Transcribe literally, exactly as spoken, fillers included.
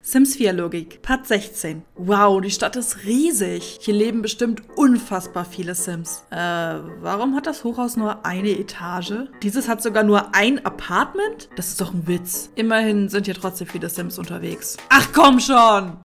Sims vier Logik, Part sechzehn. Wow, die Stadt ist riesig. Hier leben bestimmt unfassbar viele Sims. Äh, warum hat das Hochhaus nur eine Etage? Dieses hat sogar nur ein Apartment? Das ist doch ein Witz. Immerhin sind hier trotzdem viele Sims unterwegs. Ach komm schon!